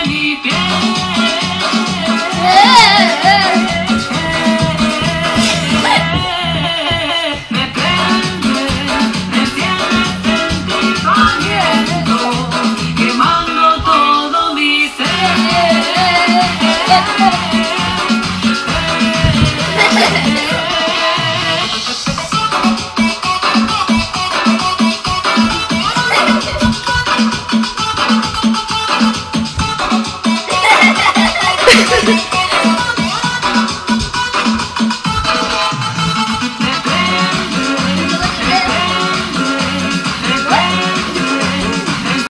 mi piel. Me prende, me tiene sentimiento, quemando todo mi ser. Ha ha ha!